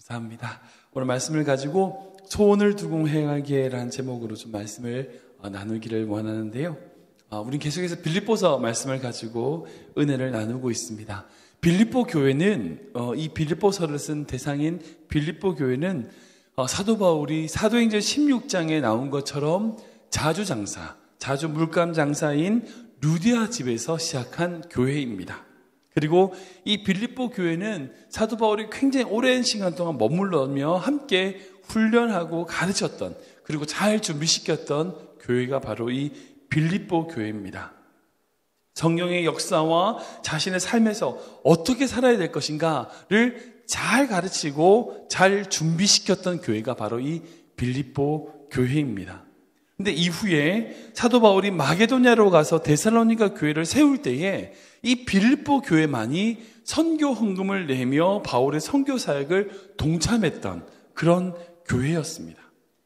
감사합니다. 오늘 말씀을 가지고 소원을 두고 행하기에라는 제목으로 좀 말씀을 나누기를 원하는데요. 우린 계속해서 빌립보서 말씀을 가지고 은혜를 나누고 있습니다. 빌립보 교회는 이 빌립보서를 쓴 대상인 빌립보 교회는 사도 바울이 사도행전 16장에 나온 것처럼 자주 물감 장사인 루디아 집에서 시작한 교회입니다. 그리고 이 빌립보 교회는 사도 바울이 굉장히 오랜 시간 동안 머물러며 함께 훈련하고 가르쳤던, 그리고 잘 준비시켰던 교회가 바로 이 빌립보 교회입니다. 성령의 역사와 자신의 삶에서 어떻게 살아야 될 것인가를 잘 가르치고 잘 준비시켰던 교회가 바로 이 빌립보 교회입니다. 근데 이후에 사도 바울이 마게도냐로 가서 데살로니가 교회를 세울 때에 이 빌립보 교회만이 선교 헌금을 내며 바울의 선교 사역을 동참했던 그런 교회였습니다.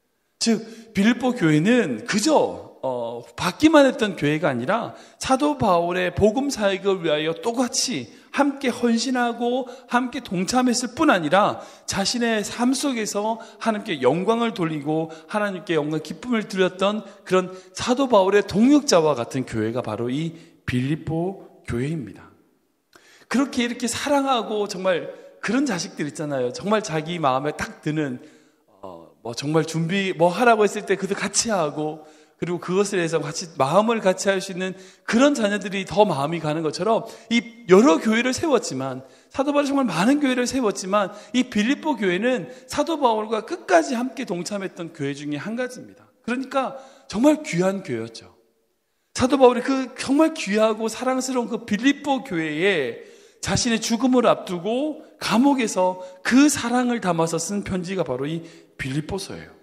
즉 빌립보 교회는 그저 받기만 했던 교회가 아니라 사도 바울의 복음 사역을 위하여 똑같이 함께 헌신하고 함께 동참했을 뿐 아니라 자신의 삶 속에서 하나님께 영광을 돌리고 하나님께 영광 기쁨을 드렸던 그런 사도 바울의 동역자와 같은 교회가 바로 이 빌립보 교회입니다. 그렇게 이렇게 사랑하고 정말 그런 자식들 있잖아요. 정말 자기 마음에 딱 드는 정말 준비 하라고 했을 때 그들 같이 하고, 그리고 그것을 해서 같이 마음을 같이 할 수 있는 그런 자녀들이 더 마음이 가는 것처럼 이 여러 교회를 세웠지만, 사도 바울이 정말 많은 교회를 세웠지만 이 빌립보 교회는 사도 바울과 끝까지 함께 동참했던 교회 중에 한 가지입니다. 그러니까 정말 귀한 교회였죠. 사도 바울이 그 정말 귀하고 사랑스러운 그 빌립보 교회에 자신의 죽음을 앞두고 감옥에서 그 사랑을 담아서 쓴 편지가 바로 이 빌립보서예요.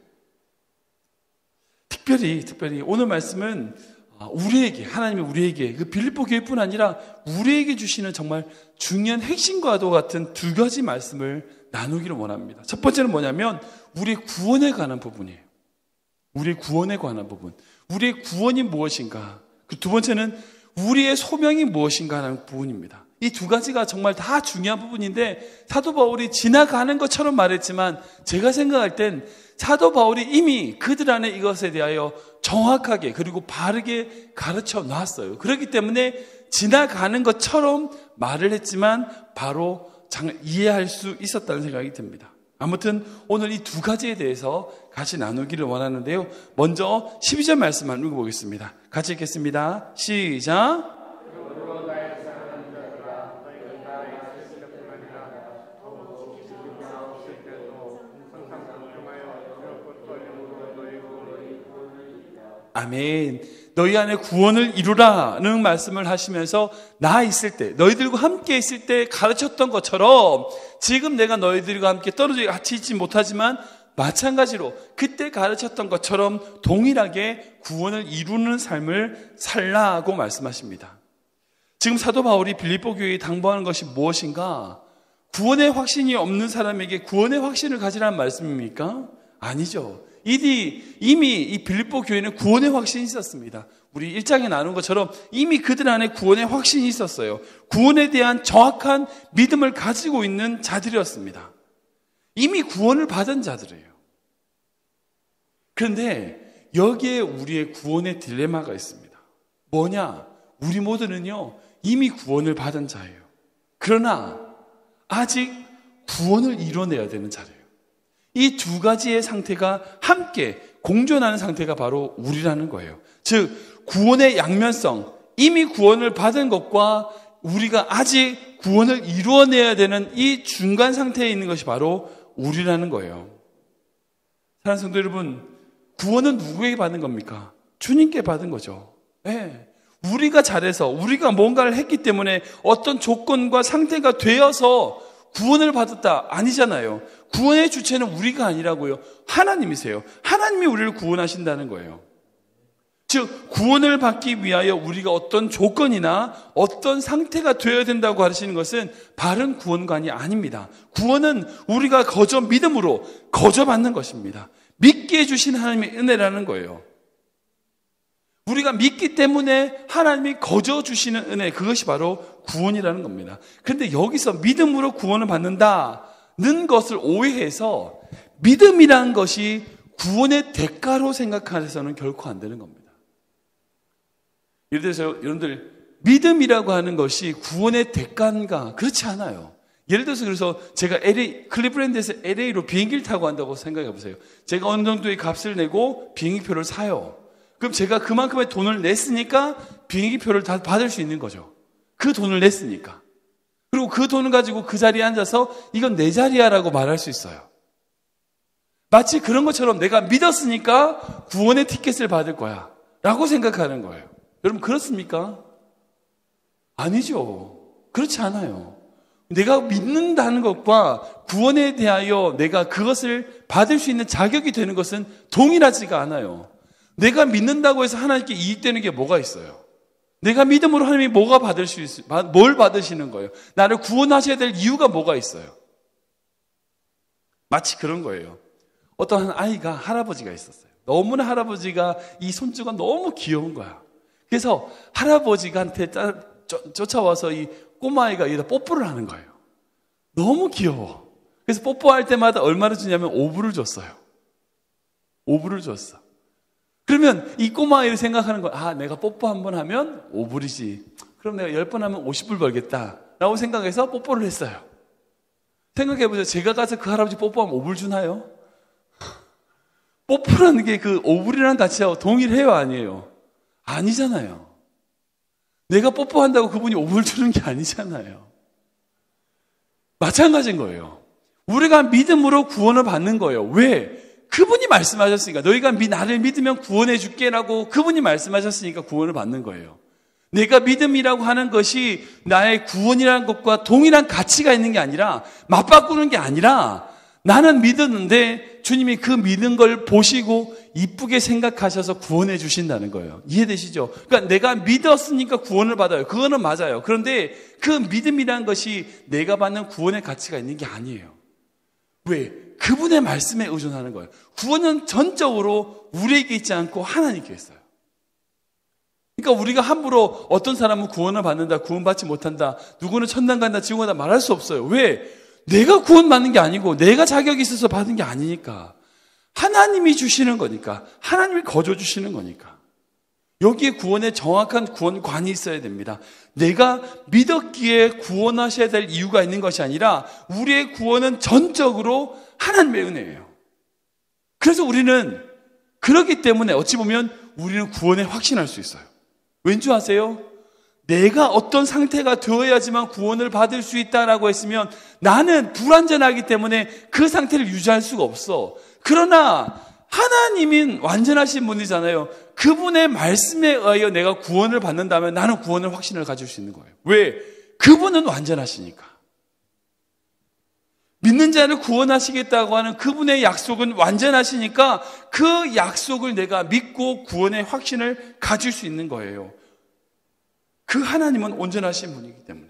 특별히 오늘 말씀은 하나님이 우리에게 그 빌립보 교회뿐 아니라 우리에게 주시는 정말 중요한 핵심과도 같은 두 가지 말씀을 나누기를 원합니다. 첫 번째는 뭐냐면 우리의 구원에 관한 부분이에요. 우리의 구원에 관한 부분. 우리의 구원이 무엇인가? 그 두 번째는 우리의 소명이 무엇인가 하는 부분입니다. 이 두 가지가 정말 다 중요한 부분인데 사도 바울이 지나가는 것처럼 말했지만 제가 생각할 땐 사도 바울이 이미 그들 안에 이것에 대하여 정확하게 그리고 바르게 가르쳐 놨어요. 그렇기 때문에 지나가는 것처럼 말을 했지만 바로 이해할 수 있었다는 생각이 듭니다. 아무튼 오늘 이 두 가지에 대해서 같이 나누기를 원하는데요. 먼저 12절 말씀만 읽어보겠습니다. 같이 읽겠습니다. 시작. 아멘. 너희 안에 구원을 이루라는 말씀을 하시면서 나 있을 때, 너희들과 함께 있을 때 가르쳤던 것처럼 지금 내가 너희들과 함께 떨어져 같이 있지 못하지만 마찬가지로 그때 가르쳤던 것처럼 동일하게 구원을 이루는 삶을 살라고 말씀하십니다. 지금 사도 바울이 빌립보 교회에 당부하는 것이 무엇인가? 구원의 확신이 없는 사람에게 구원의 확신을 가지라는 말씀입니까? 아니죠. 이미 이 빌립보 교회는 구원의 확신이 있었습니다. 우리 1장에 나눈 것처럼 이미 그들 안에 구원의 확신이 있었어요. 구원에 대한 정확한 믿음을 가지고 있는 자들이었습니다. 이미 구원을 받은 자들이에요. 그런데 여기에 우리의 구원의 딜레마가 있습니다. 뭐냐? 우리 모두는요 이미 구원을 받은 자예요. 그러나 아직 구원을 이뤄내야 되는 자예요. 이 두 가지의 상태가 함께 공존하는 상태가 바로 우리라는 거예요. 즉 구원의 양면성, 이미 구원을 받은 것과 우리가 아직 구원을 이루어내야 되는 이 중간 상태에 있는 것이 바로 우리라는 거예요. 사랑하는 성도 여러분, 구원은 누구에게 받은 겁니까? 주님께 받은 거죠. 네. 우리가 잘해서 우리가 뭔가를 했기 때문에 어떤 조건과 상태가 되어서 구원을 받았다 아니잖아요. 구원의 주체는 우리가 아니라고요. 하나님이세요. 하나님이 우리를 구원하신다는 거예요. 즉 구원을 받기 위하여 우리가 어떤 조건이나 어떤 상태가 되어야 된다고 하시는 것은 바른 구원관이 아닙니다. 구원은 우리가 믿음으로 거저받는 것입니다. 믿게 해주신 하나님의 은혜라는 거예요. 우리가 믿기 때문에 하나님이 거저 주시는 은혜, 그것이 바로 구원이라는 겁니다. 그런데 여기서 믿음으로 구원을 받는다, 것을 오해해서 믿음이란 것이 구원의 대가로 생각해서는 결코 안 되는 겁니다. 예를 들어서 여러분들 믿음이라고 하는 것이 구원의 대가인가? 그렇지 않아요. 예를 들어서 그래서 제가 클리브랜드에서 LA로 비행기를 타고 간다고 생각해 보세요. 제가 어느 정도의 값을 내고 비행기표를 사요. 그럼 제가 그만큼의 돈을 냈으니까 비행기표를 다 받을 수 있는 거죠. 그 돈을 냈으니까. 그리고 그 돈을 가지고 그 자리에 앉아서 이건 내 자리야 라고 말할 수 있어요. 마치 그런 것처럼 내가 믿었으니까 구원의 티켓을 받을 거야 라고 생각하는 거예요. 여러분 그렇습니까? 아니죠. 그렇지 않아요. 내가 믿는다는 것과 구원에 대하여 내가 그것을 받을 수 있는 자격이 되는 것은 동일하지가 않아요. 내가 믿는다고 해서 하나님께 이익되는 게 뭐가 있어요? 내가 믿음으로 하나님이 뭘 받으시는 거예요? 나를 구원하셔야 될 이유가 뭐가 있어요? 마치 그런 거예요. 어떤 아이가 할아버지가 있었어요. 너무나 할아버지가 이 손주가 너무 귀여운 거야. 그래서 할아버지한테 쫓아와서 이 꼬마아이가 여기다 뽀뽀를 하는 거예요. 너무 귀여워. 그래서 뽀뽀할 때마다 얼마를 주냐면 5불을 줬어요. 5불을 줬어. 그러면 이 꼬마아이를 생각하는 거야. 아, 내가 뽀뽀 한 번 하면 5불이지. 그럼 내가 10번 하면 50불 벌겠다. 라고 생각해서 뽀뽀를 했어요. 생각해보세요. 제가 가서 그 할아버지 뽀뽀하면 5불 주나요? 뽀뽀라는 게 그 5불이라는 자체하고 동일해요, 아니에요? 아니잖아요. 내가 뽀뽀한다고 그분이 5불 주는 게 아니잖아요. 마찬가지인 거예요. 우리가 믿음으로 구원을 받는 거예요. 왜? 그분이 말씀하셨으니까. 너희가 나를 믿으면 구원해 줄게라고 그분이 말씀하셨으니까 구원을 받는 거예요. 내가 믿음이라고 하는 것이 나의 구원이라는 것과 동일한 가치가 있는 게 아니라 맞바꾸는 게 아니라 나는 믿었는데 주님이 그 믿은 걸 보시고 이쁘게 생각하셔서 구원해 주신다는 거예요. 이해되시죠? 그러니까 내가 믿었으니까 구원을 받아요. 그거는 맞아요. 그런데 그 믿음이란 것이 내가 받는 구원의 가치가 있는 게 아니에요. 왜? 그분의 말씀에 의존하는 거예요. 구원은 전적으로 우리에게 있지 않고 하나님께 있어요. 그러니까 우리가 함부로 어떤 사람은 구원을 받는다, 구원받지 못한다, 누구는 천당 간다, 지옥 간다 말할 수 없어요. 왜? 내가 구원받는 게 아니고 내가 자격이 있어서 받은 게 아니니까. 하나님이 주시는 거니까. 하나님이 거저 주시는 거니까. 여기에 구원의 정확한 구원관이 있어야 됩니다. 내가 믿었기에 구원하셔야 될 이유가 있는 것이 아니라 우리의 구원은 전적으로 하나님의 은혜예요. 그래서 우리는 그렇기 때문에 어찌 보면 우리는 구원에 확신할 수 있어요. 왠지 아세요? 내가 어떤 상태가 되어야지만 구원을 받을 수 있다라고 했으면 나는 불완전하기 때문에 그 상태를 유지할 수가 없어. 그러나 하나님은 완전하신 분이잖아요. 그분의 말씀에 의하여 내가 구원을 받는다면 나는 구원을 확신을 가질 수 있는 거예요. 왜? 그분은 완전하시니까. 믿는 자를 구원하시겠다고 하는 그분의 약속은 완전하시니까 그 약속을 내가 믿고 구원의 확신을 가질 수 있는 거예요. 그 하나님은 온전하신 분이기 때문에.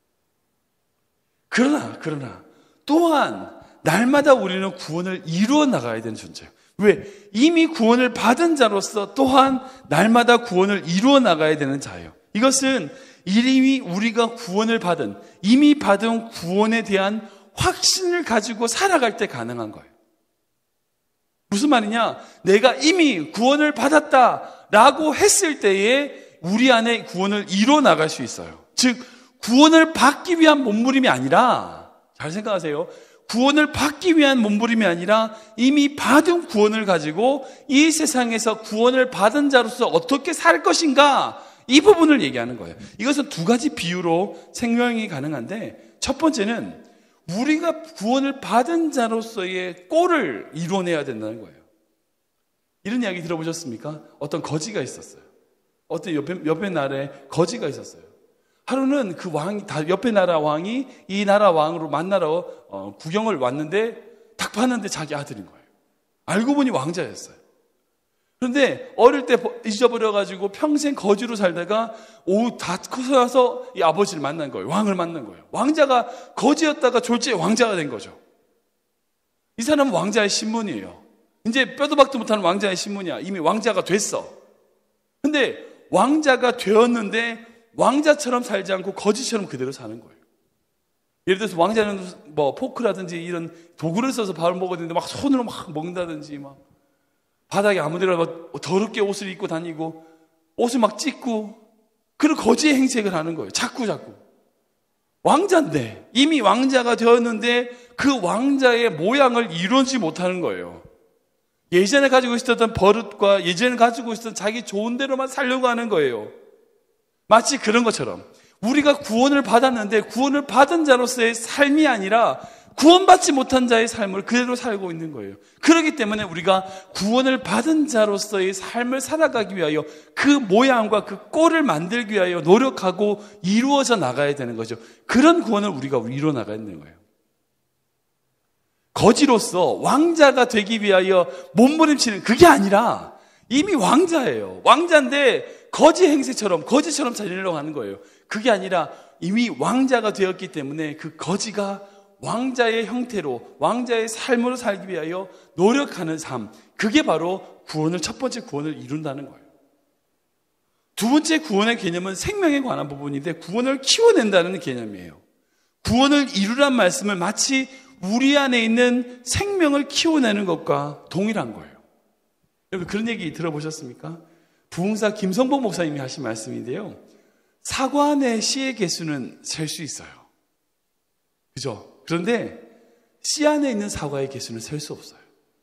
그러나 또한 날마다 우리는 구원을 이루어 나가야 되는 존재예요. 왜? 이미 구원을 받은 자로서 또한 날마다 구원을 이루어 나가야 되는 자예요. 이것은 이미 우리가 구원을 받은, 이미 받은 구원에 대한 확신을 가지고 살아갈 때 가능한 거예요. 무슨 말이냐? 내가 이미 구원을 받았다라고 했을 때에 우리 안에 구원을 이루어 나갈 수 있어요. 즉 구원을 받기 위한 몸부림이 아니라, 잘 생각하세요. 구원을 받기 위한 몸부림이 아니라 이미 받은 구원을 가지고 이 세상에서 구원을 받은 자로서 어떻게 살 것인가, 이 부분을 얘기하는 거예요. 이것은 두 가지 비유로 생명이 가능한데, 첫 번째는 우리가 구원을 받은 자로서의 꼴을 이뤄내야 된다는 거예요. 이런 이야기 들어보셨습니까? 어떤 거지가 있었어요. 어떤 옆에 나라에 거지가 있었어요. 하루는 그 왕이, 옆에 나라 왕이 이 나라 왕으로 만나러 구경을 왔는데 딱 봤는데 자기 아들인 거예요. 알고 보니 왕자였어요. 그런데 어릴 때 잊어버려가지고 평생 거지로 살다가 다 커서 와서 이 아버지를 만난 거예요. 왕을 만난 거예요. 왕자가 거지였다가 졸지에 왕자가 된 거죠. 이 사람은 왕자의 신분이에요. 이제 뼈도 박도 못하는 왕자의 신분이야. 이미 왕자가 됐어. 근데 왕자가 되었는데 왕자처럼 살지 않고 거지처럼 그대로 사는 거예요. 예를 들어서 왕자는 뭐 포크라든지 이런 도구를 써서 밥을 먹어야 되는데 막 손으로 막 먹는다든지 막 바닥에 아무데나 막 더럽게 옷을 입고 다니고 옷을 막 찢고 그런 거지의 행색을 하는 거예요. 자꾸. 왕자인데 이미 왕자가 되었는데 그 왕자의 모양을 이루지 못하는 거예요. 예전에 가지고 있었던 버릇과 예전에 가지고 있었던 자기 좋은 대로만 살려고 하는 거예요. 마치 그런 것처럼 우리가 구원을 받았는데 구원을 받은 자로서의 삶이 아니라 구원받지 못한 자의 삶을 그대로 살고 있는 거예요. 그렇기 때문에 우리가 구원을 받은 자로서의 삶을 살아가기 위하여 그 모양과 그 꼴을 만들기 위하여 노력하고 이루어져 나가야 되는 거죠. 그런 구원을 우리가 이루어 나가야 되는 거예요. 거지로서 왕자가 되기 위하여 몸부림치는 그게 아니라 이미 왕자예요. 왕자인데 거지 행세처럼 거지처럼 살려고 하는 거예요. 그게 아니라 이미 왕자가 되었기 때문에 그 거지가 왕자의 형태로 왕자의 삶으로 살기 위하여 노력하는 삶, 그게 바로 첫 번째 구원을 이룬다는 거예요. 두 번째 구원의 개념은 생명에 관한 부분인데 구원을 키워낸다는 개념이에요. 구원을 이루란 말씀을 마치 우리 안에 있는 생명을 키워내는 것과 동일한 거예요. 여러분 그런 얘기 들어보셨습니까? 부흥사 김성복 목사님이 하신 말씀인데요. 사과 안에 씨의 개수는 셀 수 있어요. 그죠? 그런데 씨 안에 있는 사과의 개수는 셀 수 없어요.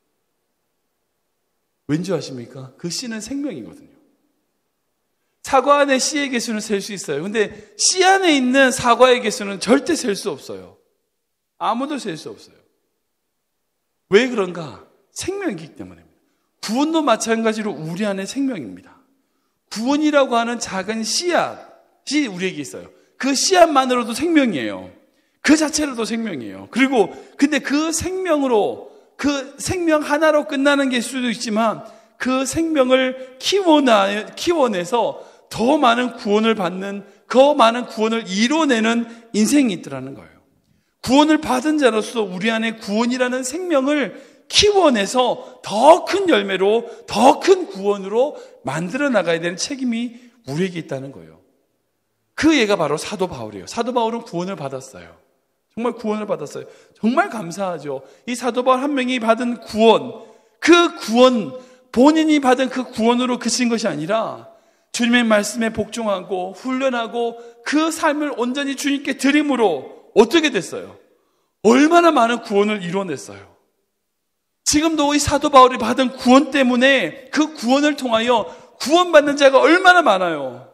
왠지 아십니까? 그 씨는 생명이거든요. 사과 안에 씨의 개수는 셀 수 있어요. 근데 씨 안에 있는 사과의 개수는 절대 셀 수 없어요. 아무도 셀 수 없어요. 왜 그런가? 생명이기 때문입니다. 구원도 마찬가지로 우리 안에 생명입니다. 구원이라고 하는 작은 씨앗이 우리에게 있어요. 그 씨앗만으로도 생명이에요. 그 자체로도 생명이에요. 그리고 근데 그 생명으로 그 생명 하나로 끝나는 게 수도 있지만 그 생명을 키워내서 더 많은 구원을 받는 더 많은 구원을 이뤄내는 인생이 있더라는 거예요. 구원을 받은 자로서 우리 안에 구원이라는 생명을 키워내서 더 큰 열매로 더 큰 구원으로 만들어 나가야 되는 책임이 우리에게 있다는 거예요. 그 얘가 바로 사도 바울이에요. 사도 바울은 구원을 받았어요. 정말 구원을 받았어요. 정말 감사하죠. 이 사도 바울 한 명이 받은 구원, 그 구원, 본인이 받은 그 구원으로 그친 것이 아니라 주님의 말씀에 복종하고 훈련하고 그 삶을 온전히 주님께 드림으로 어떻게 됐어요? 얼마나 많은 구원을 이뤄냈어요. 지금도 이 사도 바울이 받은 구원 때문에 그 구원을 통하여 구원받는 자가 얼마나 많아요.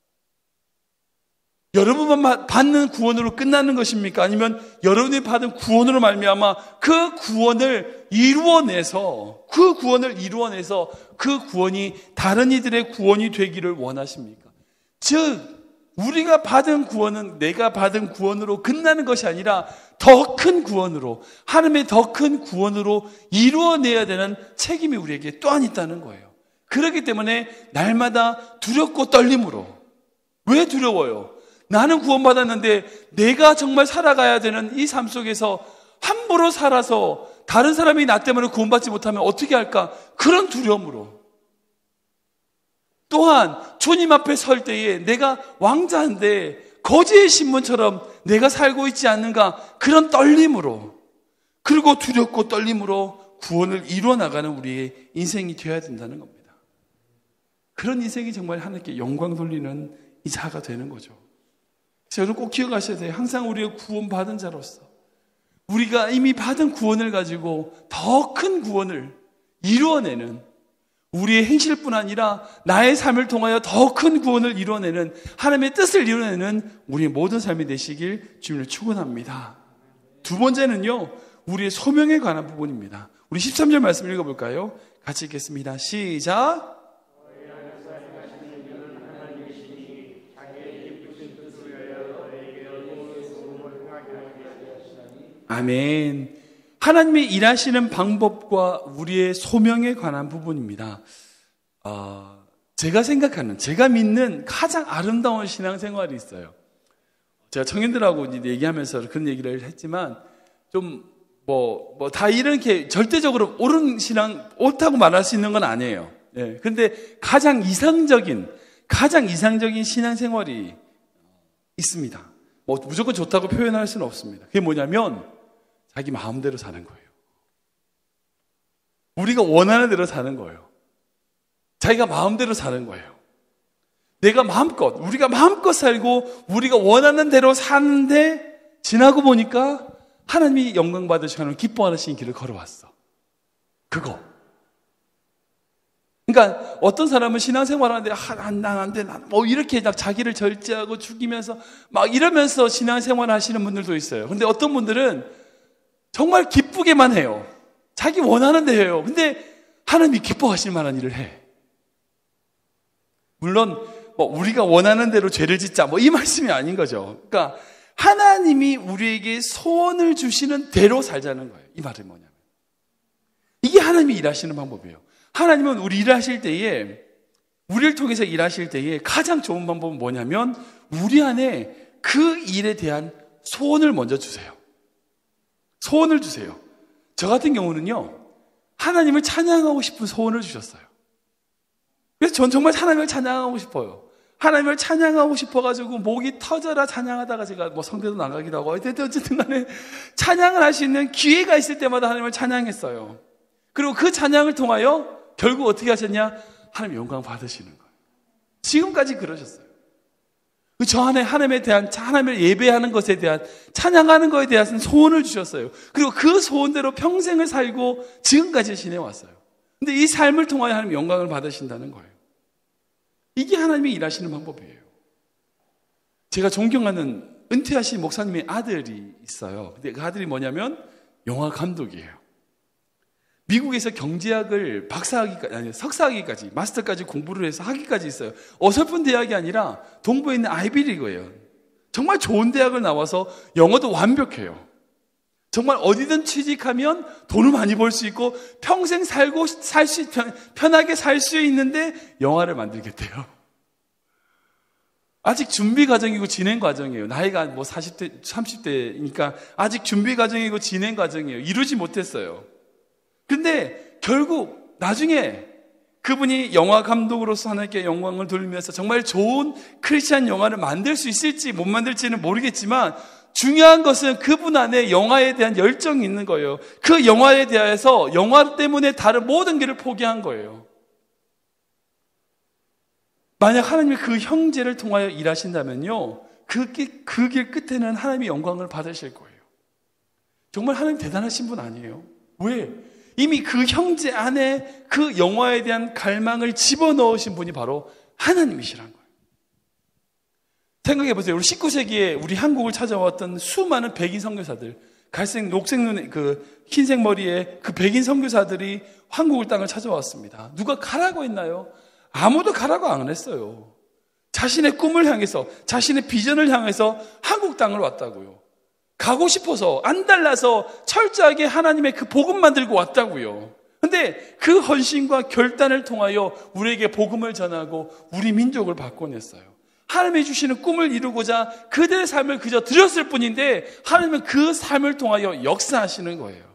여러분만 받는 구원으로 끝나는 것입니까? 아니면 여러분이 받은 구원으로 말미암아 그 구원을 이루어내서 그 구원이 다른 이들의 구원이 되기를 원하십니까? 즉 우리가 받은 구원은 내가 받은 구원으로 끝나는 것이 아니라 더 큰 구원으로, 하나님의 더 큰 구원으로 이루어내야 되는 책임이 우리에게 또한 있다는 거예요. 그렇기 때문에 날마다 두렵고 떨림으로. 왜 두려워요? 나는 구원받았는데 내가 정말 살아가야 되는 이 삶 속에서 함부로 살아서 다른 사람이 나 때문에 구원받지 못하면 어떻게 할까? 그런 두려움으로. 또한 주님 앞에 설 때에 내가 왕자인데 거지의 신분처럼 내가 살고 있지 않는가? 그런 떨림으로, 그리고 두렵고 떨림으로 구원을 이루어 나가는 우리의 인생이 되어야 된다는 겁니다. 그런 인생이 정말 하나님께 영광 돌리는 이 자가 되는 거죠. 그래서 여러분 꼭 기억하셔야 돼요. 항상 우리가 구원받은 자로서 우리가 이미 받은 구원을 가지고 더 큰 구원을 이루어내는, 우리의 행실뿐 아니라 나의 삶을 통하여 더 큰 구원을 이루어내는, 하나님의 뜻을 이루어내는 우리의 모든 삶이 되시길 주님을 축원합니다. 두 번째는요, 우리의 소명에 관한 부분입니다. 우리 13절 말씀 읽어볼까요? 같이 읽겠습니다. 시작. 아멘. 하나님이 일하시는 방법과 우리의 소명에 관한 부분입니다. 제가 믿는 가장 아름다운 신앙생활이 있어요. 제가 청년들하고 이제 얘기하면서 그런 얘기를 했지만, 다 이렇게 절대적으로 옳다고 말할 수 있는 건 아니에요. 예. 근데 가장 이상적인 신앙생활이 있습니다. 뭐 무조건 좋다고 표현할 수는 없습니다. 그게 뭐냐면 자기 마음대로 사는 거예요. 우리가 원하는 대로 사는 거예요. 자기가 마음대로 사는 거예요. 우리가 마음껏 살고 우리가 원하는 대로 사는데 지나고 보니까 하나님이 영광 받으시고 하나님 기뻐하시는 길을 걸어왔어. 그거. 그러니까 어떤 사람은 신앙생활 하는데 난 안 돼. 뭐 이렇게 자기를 절제하고 죽이면서 막 이러면서 신앙생활 하시는 분들도 있어요. 근데 어떤 분들은 정말 기쁘게만 해요. 자기 원하는 대로 해요. 근데 하나님이 기뻐하실 만한 일을 해. 물론 뭐 우리가 원하는 대로 죄를 짓자 뭐 이 말씀이 아닌 거죠. 그러니까 하나님이 우리에게 소원을 주시는 대로 살자는 거예요. 이 말은 뭐냐면 이게 하나님이 일하시는 방법이에요. 하나님은 우리 일하실 때에 우리를 통해서 일하실 때에 가장 좋은 방법은 뭐냐면 우리 안에 그 일에 대한 소원을 먼저 주세요. 소원을 주세요. 저 같은 경우는요, 하나님을 찬양하고 싶은 소원을 주셨어요. 그래서 전 정말 하나님을 찬양하고 싶어요. 하나님을 찬양하고 싶어가지고 목이 터져라 찬양하다가 제가 뭐 성대도 나가기도 하고 어쨌든 간에 찬양을 할 수 있는 기회가 있을 때마다 하나님을 찬양했어요. 그리고 그 찬양을 통하여 결국 어떻게 하셨냐? 하나님 영광 받으시는 거예요. 지금까지 그러셨어요. 저 안에 하나님에 대한, 하나님을 예배하는 것에 대한, 찬양하는 것에 대한 소원을 주셨어요. 그리고 그 소원대로 평생을 살고 지금까지 지내왔어요. 근데 이 삶을 통하여 하나님 영광을 받으신다는 거예요. 이게 하나님이 일하시는 방법이에요. 제가 존경하는 은퇴하신 목사님의 아들이 있어요. 근데 그 아들이 뭐냐면 영화 감독이에요. 미국에서 경제학을 석사학위까지, 마스터까지 공부를 해서 학위까지 있어요. 어설픈 대학이 아니라 동부에 있는 아이비리그예요. 정말 좋은 대학을 나와서 영어도 완벽해요. 정말 어디든 취직하면 돈을 많이 벌 수 있고 평생 편하게 살 수 있는데 영화를 만들겠대요. 아직 준비 과정이고 진행 과정이에요. 나이가 뭐 40대, 30대니까 아직 준비 과정이고 진행 과정이에요. 이루지 못했어요. 근데 결국 나중에 그분이 영화 감독으로서 하나님께 영광을 돌리면서 정말 좋은 크리스찬 영화를 만들 수 있을지 못 만들지는 모르겠지만 중요한 것은 그분 안에 영화에 대한 열정이 있는 거예요. 그 영화에 대해서 영화 때문에 다른 모든 길을 포기한 거예요. 만약 하나님이 그 형제를 통하여 일하신다면요, 그 길 끝에는 하나님이 영광을 받으실 거예요. 정말 하나님 대단하신 분 아니에요? 왜? 이미 그 형제 안에 그 영화에 대한 갈망을 집어넣으신 분이 바로 하나님이시란 거예요. 생각해 보세요. 우리 19세기에 우리 한국을 찾아왔던 수많은 백인 선교사들, 갈색, 녹색 눈에 흰색 머리에 그 백인 선교사들이 한국을 땅을 찾아왔습니다. 누가 가라고 했나요? 아무도 가라고 안 했어요. 자신의 꿈을 향해서, 자신의 비전을 향해서 한국 땅을 왔다고요. 가고 싶어서 안달나서 철저하게 하나님의 그 복음만 들고 왔다고요. 근데 그 헌신과 결단을 통하여 우리에게 복음을 전하고 우리 민족을 바꿔냈어요. 하나님이 주시는 꿈을 이루고자 그들의 삶을 그저 드렸을 뿐인데 하나님은 그 삶을 통하여 역사하시는 거예요.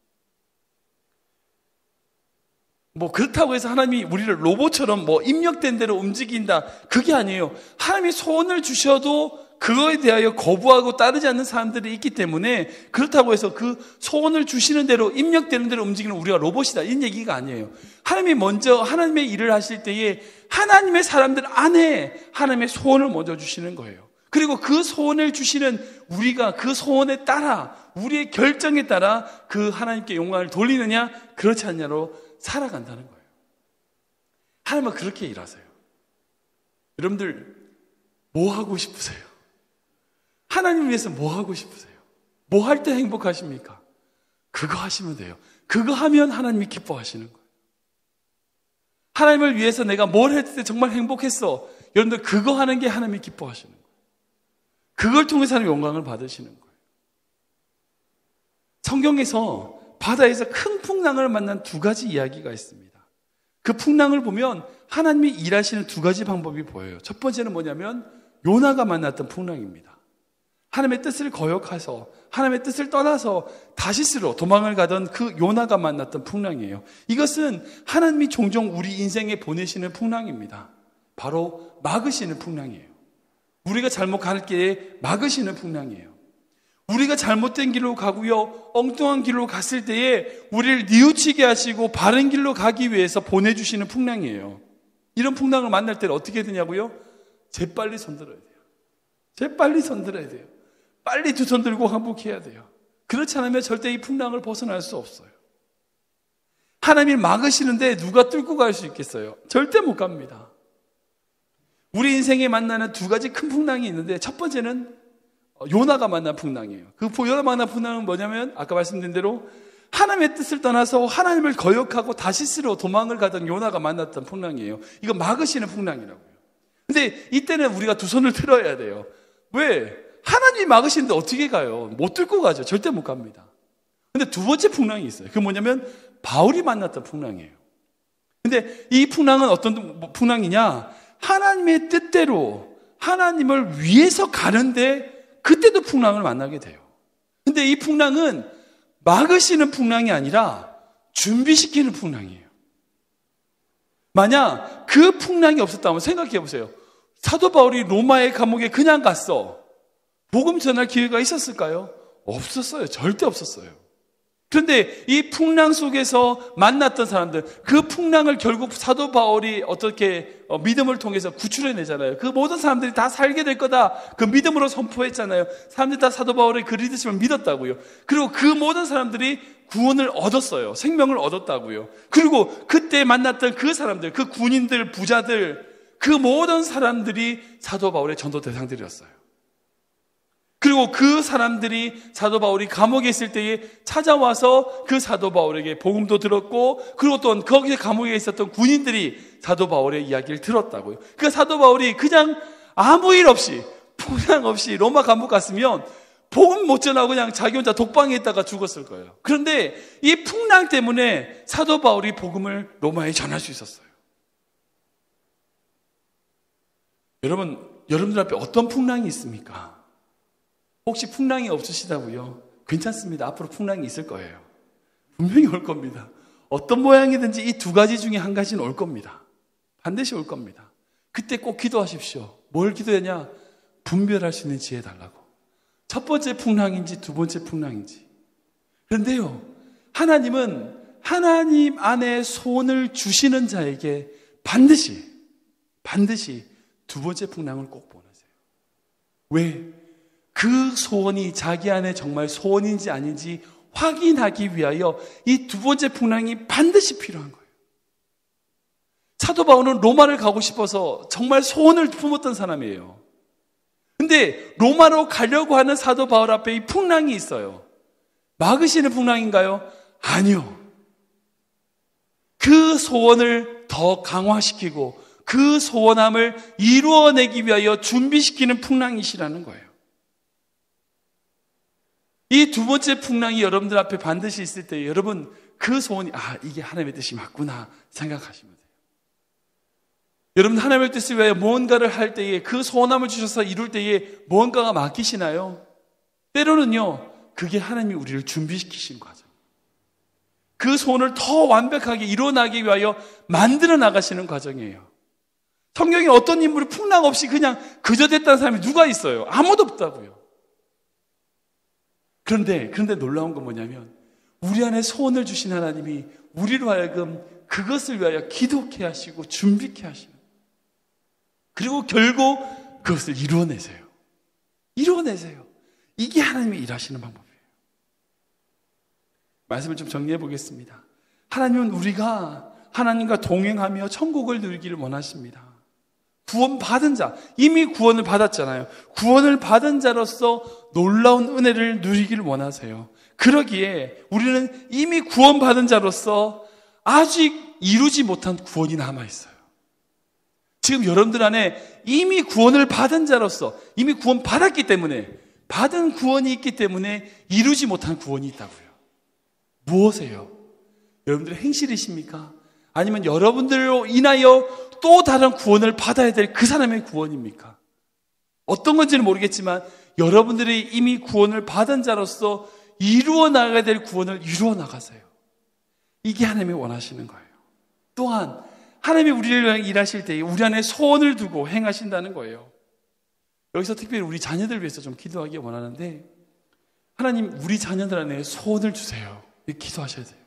뭐 그렇다고 해서 하나님이 우리를 로봇처럼 뭐 입력된 대로 움직인다, 그게 아니에요. 하나님이 소원을 주셔도 그거에 대하여 거부하고 따르지 않는 사람들이 있기 때문에 그렇다고 해서 그 소원을 주시는 대로 입력되는 대로 움직이는 우리가 로봇이다, 이런 얘기가 아니에요. 하나님이 먼저 하나님의 일을 하실 때에 하나님의 사람들 안에 하나님의 소원을 먼저 주시는 거예요. 그리고 그 소원을 주시는 우리가 그 소원에 따라, 우리의 결정에 따라 그 하나님께 영광을 돌리느냐 그렇지 않냐로 살아간다는 거예요. 하나님은 그렇게 일하세요. 여러분들 뭐 하고 싶으세요? 하나님을 위해서 뭐 하고 싶으세요? 뭐 할 때 행복하십니까? 그거 하시면 돼요. 그거 하면 하나님이 기뻐하시는 거예요. 하나님을 위해서 내가 뭘 했을 때 정말 행복했어. 여러분들 그거 하는 게 하나님이 기뻐하시는 거예요. 그걸 통해서 하나님 영광을 받으시는 거예요. 성경에서 바다에서 큰 풍랑을 만난 두 가지 이야기가 있습니다. 그 풍랑을 보면 하나님이 일하시는 두 가지 방법이 보여요. 첫 번째는 뭐냐면 요나가 만났던 풍랑입니다. 하나님의 뜻을 거역해서 하나님의 뜻을 떠나서 다시스로 도망을 가던 그 요나가 만났던 풍랑이에요. 이것은 하나님이 종종 우리 인생에 보내시는 풍랑입니다. 바로 막으시는 풍랑이에요. 우리가 잘못 갈 길에 막으시는 풍랑이에요. 우리가 잘못된 길로 가고요, 엉뚱한 길로 갔을 때에 우리를 뉘우치게 하시고 바른 길로 가기 위해서 보내주시는 풍랑이에요. 이런 풍랑을 만날 때는 어떻게 되냐고요? 재빨리 손들어야 돼요. 재빨리 손들어야 돼요. 빨리 두 손 들고 항복해야 돼요. 그렇지 않으면 절대 이 풍랑을 벗어날 수 없어요. 하나님이 막으시는데 누가 뚫고 갈 수 있겠어요? 절대 못 갑니다. 우리 인생에 만나는 두 가지 큰 풍랑이 있는데, 첫 번째는 요나가 만난 풍랑이에요. 그 요나가 만난 풍랑은 뭐냐면, 아까 말씀드린 대로 하나님의 뜻을 떠나서 하나님을 거역하고 다시스로 도망을 가던 요나가 만났던 풍랑이에요. 이거 막으시는 풍랑이라고요. 근데 이때는 우리가 두 손을 들어야 돼요. 왜? 하나님이 막으시는데 어떻게 가요? 못 뚫고 가죠. 절대 못 갑니다. 근데 두 번째 풍랑이 있어요. 그게 뭐냐면 바울이 만났던 풍랑이에요. 근데 이 풍랑은 어떤 풍랑이냐? 하나님의 뜻대로 하나님을 위해서 가는데 그때도 풍랑을 만나게 돼요. 근데 이 풍랑은 막으시는 풍랑이 아니라 준비시키는 풍랑이에요. 만약 그 풍랑이 없었다면 생각해 보세요. 사도 바울이 로마의 감옥에 그냥 갔어. 복음 전할 기회가 있었을까요? 없었어요. 절대 없었어요. 그런데 이 풍랑 속에서 만났던 사람들, 그 풍랑을 결국 사도 바울이 어떻게 믿음을 통해서 구출해내잖아요. 그 모든 사람들이 다 살게 될 거다, 그 믿음으로 선포했잖아요. 사람들이 다 사도 바울의 그 리더십을 믿었다고요. 그리고 그 모든 사람들이 구원을 얻었어요. 생명을 얻었다고요. 그리고 그때 만났던 그 사람들, 그 군인들, 부자들, 그 모든 사람들이 사도 바울의 전도 대상들이었어요. 그리고 그 사람들이 사도 바울이 감옥에 있을 때에 찾아와서 그 사도 바울에게 복음도 들었고, 그리고 또 거기 감옥에 있었던 군인들이 사도 바울의 이야기를 들었다고요. 그 사도 바울이 그냥 아무 일 없이, 풍랑 없이 로마 감옥 갔으면 복음 못 전하고 그냥 자기 혼자 독방에 있다가 죽었을 거예요. 그런데 이 풍랑 때문에 사도 바울이 복음을 로마에 전할 수 있었어요. 여러분들 앞에 어떤 풍랑이 있습니까? 혹시 풍랑이 없으시다고요? 괜찮습니다. 앞으로 풍랑이 있을 거예요. 분명히 올 겁니다. 어떤 모양이든지 이 두 가지 중에 한 가지는 올 겁니다. 반드시 올 겁니다. 그때 꼭 기도하십시오. 뭘 기도하냐? 분별할 수 있는 지혜 달라고. 첫 번째 풍랑인지 두 번째 풍랑인지. 그런데요, 하나님은 하나님 안에 소원을 주시는 자에게 반드시 두 번째 풍랑을 꼭 보내세요. 왜? 그 소원이 자기 안에 정말 소원인지 아닌지 확인하기 위하여 이 두 번째 풍랑이 반드시 필요한 거예요. 사도 바울은 로마를 가고 싶어서 정말 소원을 품었던 사람이에요. 근데 로마로 가려고 하는 사도 바울 앞에 이 풍랑이 있어요. 막으시는 풍랑인가요? 아니요. 그 소원을 더 강화시키고 그 소원함을 이루어내기 위하여 준비시키는 풍랑이시라는 거예요. 이 두 번째 풍랑이 여러분들 앞에 반드시 있을 때 여러분 그 소원이 이게 하나님의 뜻이 맞구나 생각하시면 돼요. 여러분 하나님의 뜻을 위하여 무언가를 할 때에 그 소원함을 주셔서 이룰 때에 무언가가 막히시나요? 때로는요, 그게 하나님이 우리를 준비시키신 과정. 그 소원을 더 완벽하게 이뤄나기 위하여 만들어 나가시는 과정이에요. 성경에 어떤 인물이 풍랑 없이 그냥 그저 됐다는 사람이 누가 있어요? 아무도 없다고요. 그런데 놀라운 건 뭐냐면 우리 안에 소원을 주신 하나님이 우리로 하여금 그것을 위하여 기도케 하시고 준비케 하시는, 그리고 결국 그것을 이루어내세요. 이게 하나님이 일하시는 방법이에요. 말씀을 좀 정리해 보겠습니다. 하나님은 우리가 하나님과 동행하며 천국을 누리기를 원하십니다. 구원받은 자, 이미 구원을 받았잖아요. 구원을 받은 자로서 놀라운 은혜를 누리기를 원하세요. 그러기에 우리는 이미 구원받은 자로서 아직 이루지 못한 구원이 남아있어요. 지금 여러분들 안에 이미 구원을 받은 자로서, 이미 구원 받았기 때문에, 받은 구원이 있기 때문에 이루지 못한 구원이 있다고요. 무엇이에요? 여러분들의 행실이십니까? 아니면 여러분들로 인하여 또 다른 구원을 받아야 될 그 사람의 구원입니까? 어떤 건지는 모르겠지만 여러분들이 이미 구원을 받은 자로서 이루어 나가야 될 구원을 이루어 나가세요. 이게 하나님이 원하시는 거예요. 또한 하나님이 우리를 일하실 때 우리 안에 소원을 두고 행하신다는 거예요. 여기서 특별히 우리 자녀들 위해서 좀 기도하기 원하는데, 하나님 우리 자녀들 안에 소원을 주세요. 이렇게 기도하셔야 돼요.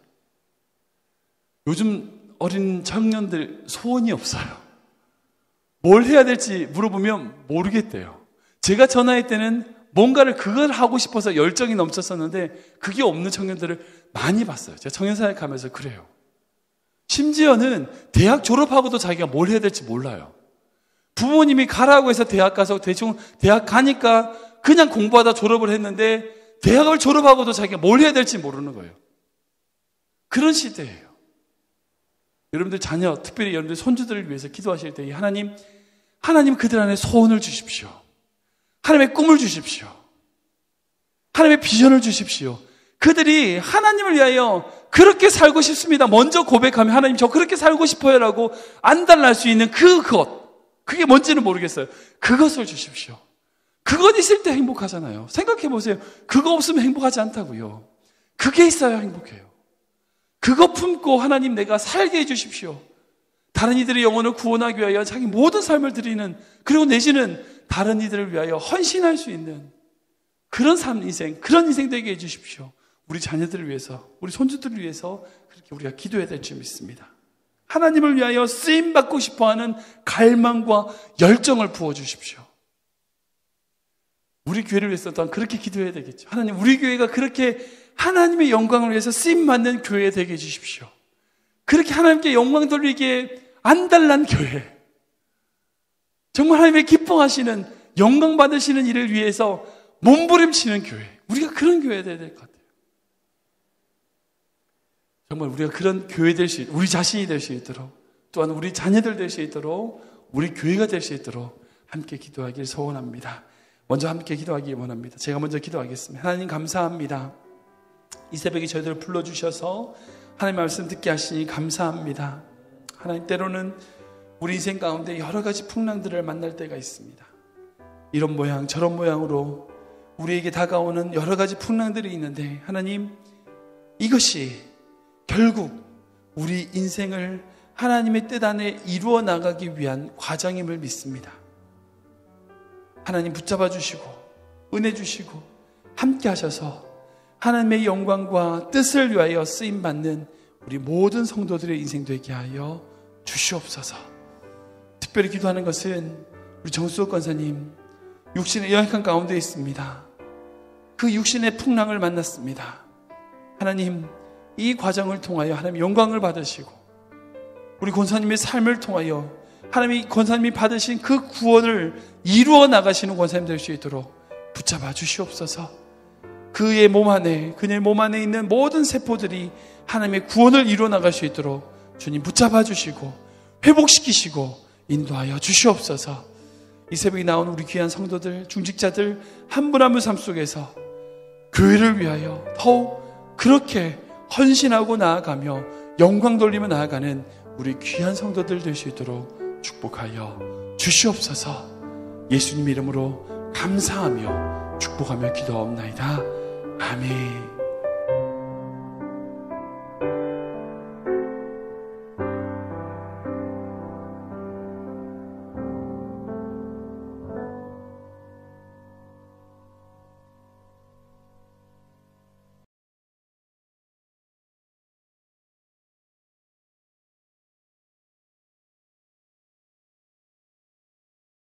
요즘 어린 청년들 소원이 없어요. 뭘 해야 될지 물어보면 모르겠대요. 제가 저 나이 때는 뭔가를 그걸 하고 싶어서 열정이 넘쳤었는데 그게 없는 청년들을 많이 봤어요. 제가 청년사역 가면서 그래요. 심지어는 대학 졸업하고도 자기가 뭘 해야 될지 몰라요. 부모님이 가라고 해서 대학 가서 대충 대학 가니까 그냥 공부하다 졸업을 했는데 대학을 졸업하고도 자기가 뭘 해야 될지 모르는 거예요. 그런 시대예요. 여러분들 자녀, 특별히 여러분들 손주들을 위해서 기도하실 때 하나님 그들 안에 소원을 주십시오. 하나님의 꿈을 주십시오. 하나님의 비전을 주십시오. 그들이 하나님을 위하여 그렇게 살고 싶습니다. 먼저 고백하면 하나님 저 그렇게 살고 싶어요라고 안달날 수 있는 그게 뭔지는 모르겠어요. 그것을 주십시오. 그것 있을 때 행복하잖아요. 생각해 보세요. 그거 없으면 행복하지 않다고요. 그게 있어야 행복해요. 그거 품고 하나님 내가 살게 해주십시오. 다른 이들의 영혼을 구원하기 위하여 자기 모든 삶을 드리는, 그리고 내지는 다른 이들을 위하여 헌신할 수 있는 그런 인생, 그런 인생 되게 해주십시오. 우리 자녀들을 위해서, 우리 손주들을 위해서 그렇게 우리가 기도해야 될 줄 믿습니다. 하나님을 위하여 쓰임받고 싶어하는 갈망과 열정을 부어주십시오. 우리 교회를 위해서 또한 그렇게 기도해야 되겠죠. 하나님, 우리 교회가 그렇게 하나님의 영광을 위해서 쓰임받는 교회 되게 해주십시오. 그렇게 하나님께 영광 돌리기에 안달난 교회, 정말 하나님의 기뻐하시는, 영광 받으시는 일을 위해서 몸부림치는 교회, 우리가 그런 교회 되어야 될 것 같아요. 정말 우리가 그런 교회 될 수 있도록, 우리 자신이 될 수 있도록, 또한 우리 자녀들 될 수 있도록, 우리 교회가 될 수 있도록 함께 기도하길 소원합니다. 먼저 함께 기도하기 원합니다. 제가 먼저 기도하겠습니다. 하나님 감사합니다. 이 새벽에 저희들을 불러주셔서 하나님 말씀 듣게 하시니 감사합니다. 하나님, 때로는 우리 인생 가운데 여러 가지 풍랑들을 만날 때가 있습니다. 이런 모양 저런 모양으로 우리에게 다가오는 여러 가지 풍랑들이 있는데, 하나님, 이것이 결국 우리 인생을 하나님의 뜻 안에 이루어 나가기 위한 과정임을 믿습니다. 하나님 붙잡아 주시고 은혜 주시고 함께 하셔서 하나님의 영광과 뜻을 위하여 쓰임받는 우리 모든 성도들의 인생 되게 하여 주시옵소서. 특별히 기도하는 것은 우리 정수옥 권사님, 육신의 연약한 가운데 있습니다. 그 육신의 풍랑을 만났습니다. 하나님, 이 과정을 통하여 하나님 영광을 받으시고 우리 권사님의 삶을 통하여 하나님이 권사님이 받으신 그 구원을 이루어 나가시는 권사님 될 수 있도록 붙잡아 주시옵소서. 그의 몸 안에, 그녀의 몸 안에 있는 모든 세포들이 하나님의 구원을 이루어 나갈 수 있도록 주님 붙잡아 주시고 회복시키시고 인도하여 주시옵소서. 이 새벽에 나온 우리 귀한 성도들, 중직자들 한 분 한 분 삶 속에서 교회를 위하여 더욱 그렇게 헌신하고 나아가며 영광 돌리며 나아가는 우리 귀한 성도들 될 수 있도록 축복하여 주시옵소서. 예수님 이름으로 감사하며 축복하며 기도하옵나이다. 아멘.